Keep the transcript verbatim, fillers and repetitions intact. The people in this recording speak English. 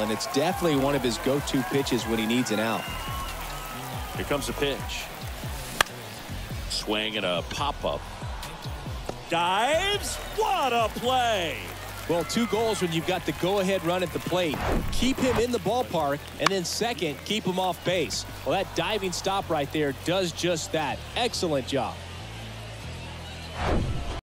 and it's definitely one of his go-to pitches when he needs an out. Here comes the pitch. Swing and a pop-up. Dives. What a play. Well, two goals when you've got the go-ahead run at the plate. Keep him in the ballpark, and then second, keep him off base. Well, that diving stop right there does just that. Excellent job.